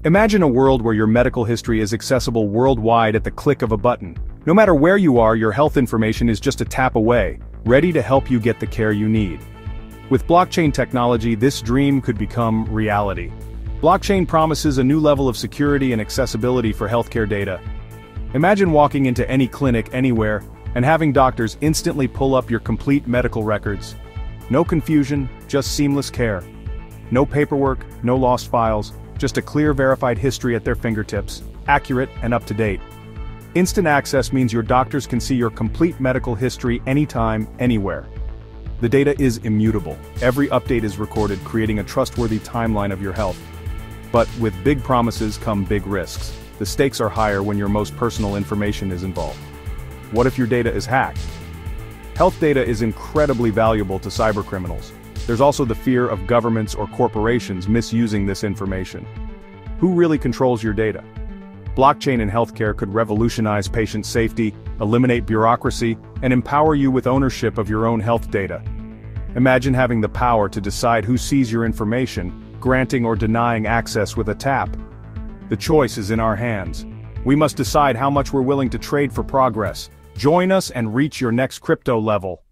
Imagine a world where your medical history is accessible worldwide at the click of a button. No matter where you are, your health information is just a tap away, ready to help you get the care you need. With blockchain technology, this dream could become reality. Blockchain promises a new level of security and accessibility for healthcare data. Imagine walking into any clinic anywhere and having doctors instantly pull up your complete medical records. No confusion, just seamless care. No paperwork, no lost files, just a clear verified history at their fingertips, accurate and up to date. Instant access means your doctors can see your complete medical history anytime, anywhere. The data is immutable. Every update is recorded, creating a trustworthy timeline of your health. But with big promises come big risks. The stakes are higher when your most personal information is involved. What if your data is hacked? Health data is incredibly valuable to cybercriminals. There's also the fear of governments or corporations misusing this information. Who really controls your data? Blockchain in healthcare could revolutionize patient safety, eliminate bureaucracy, and empower you with ownership of your own health data. Imagine having the power to decide who sees your information, granting or denying access with a tap. The choice is in our hands. We must decide how much we're willing to trade for progress. Join us and reach your next crypto level.